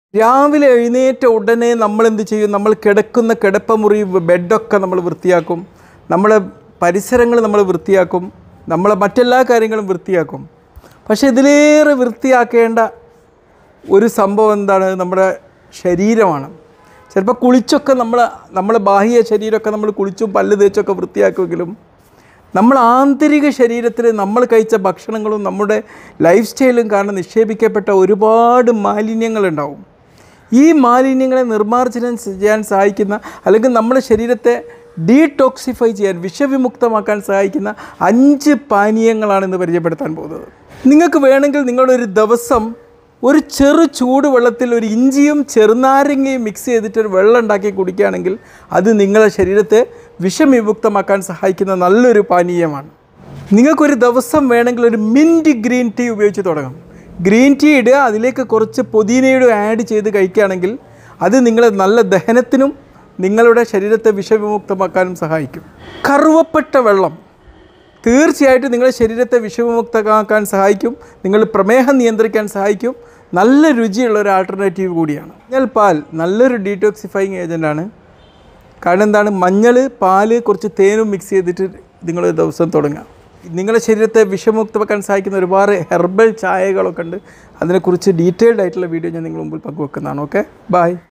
രാവിലെ എഴുന്നേറ്റ ഉടനെ നമ്മൾ എന്ത് ചെയ്യും? നമ്മൾ കിടക്കുന്ന കിടപ്പമുറി ബെഡൊക്കെ നമ്മൾ വൃത്തിയാക്കും, നമ്മളെ പരിസരങ്ങൾ നമ്മൾ വൃത്തിയാക്കും, നമ്മളെ മറ്റെല്ലാ കാര്യങ്ങളും വൃത്തിയാക്കും. പക്ഷേ ഇതിലേറെ വൃത്തിയാക്കേണ്ട ഒരു സംഭവം എന്താണ്? നമ്മുടെ ശരീരമാണ്. ചിലപ്പോൾ കുളിച്ചൊക്കെ നമ്മളെ ബാഹ്യ ശരീരമൊക്കെ നമ്മൾ കുളിച്ചും പല്ല് തേച്ചൊക്കെ വൃത്തിയാക്കുമെങ്കിലും നമ്മൾ ആന്തരിക ശരീരത്തിൽ നമ്മൾ കഴിച്ച ഭക്ഷണങ്ങളും നമ്മുടെ ലൈഫ് സ്റ്റൈലും കാരണം നിക്ഷേപിക്കപ്പെട്ട ഒരുപാട് മാലിന്യങ്ങളുണ്ടാവും. ഈ മാലിന്യങ്ങളെ നിർമ്മാർജ്ജനം ചെയ്യാൻ സഹായിക്കുന്ന, അല്ലെങ്കിൽ നമ്മുടെ ശരീരത്തെ ഡീടോക്സിഫൈ ചെയ്യാൻ, വിഷവിമുക്തമാക്കാൻ സഹായിക്കുന്ന 5 പാനീയങ്ങളാണ് ഇന്ന് പരിചയപ്പെടുത്താൻ പോകുന്നത്. നിങ്ങൾക്ക് വേണമെങ്കിൽ നിങ്ങളൊരു ദിവസം ഒരു ചെറു ചൂടുവെള്ളത്തിൽ ഒരു ഇഞ്ചിയും ചെറുനാരങ്ങയും മിക്സ് ചെയ്തിട്ടൊരു വെള്ളം ഉണ്ടാക്കി കുടിക്കുകയാണെങ്കിൽ അത് നിങ്ങളുടെ ശരീരത്തെ വിഷവിമുക്തമാക്കാൻ സഹായിക്കുന്ന നല്ലൊരു പാനീയമാണ്. നിങ്ങൾക്കൊരു ദിവസം വേണമെങ്കിൽ ഒരു മിൻറ്റ് ഗ്രീൻ ടീ ഉപയോഗിച്ച് തുടങ്ങാം. ഗ്രീൻ ടീ ഇടുക, അതിലേക്ക് കുറച്ച് പുതിനയുടെ ആഡ് ചെയ്ത് കഴിക്കുകയാണെങ്കിൽ അത് നിങ്ങളെ നല്ല ദഹനത്തിനും നിങ്ങളുടെ ശരീരത്തെ വിഷവിമുക്തമാക്കാനും സഹായിക്കും. കറുവപ്പട്ട വെള്ളം തീർച്ചയായിട്ടും നിങ്ങളുടെ ശരീരത്തെ വിഷവിമുക്തമാക്കാൻ സഹായിക്കും, നിങ്ങൾ പ്രമേഹം നിയന്ത്രിക്കാൻ സഹായിക്കും, നല്ല രുചിയുള്ള ഒരു ആൾട്ടർനേറ്റീവ് കൂടിയാണ്. മഞ്ഞൾ പാൽ നല്ലൊരു ഡീടോക്സിഫൈങ് ഏജൻ്റാണ്. കാരണം എന്താണ്? മഞ്ഞൾ, പാല്, കുറച്ച് തേനും മിക്സ് ചെയ്തിട്ട് നിങ്ങളൊരു ദിവസം തുടങ്ങുക. നിങ്ങളുടെ ശരീരത്തെ വിഷമുക്തമാക്കാൻ സഹായിക്കുന്ന ഒരുപാട് ഹെർബൽ ചായകളൊക്കെ ഉണ്ട്. അതിനെക്കുറിച്ച് ഡീറ്റെയിൽഡ് ആയിട്ടുള്ള വീഡിയോ ഞാൻ നിങ്ങളുടെ മുമ്പിൽ പങ്കുവെക്കുന്നതാണ്. Okay, by.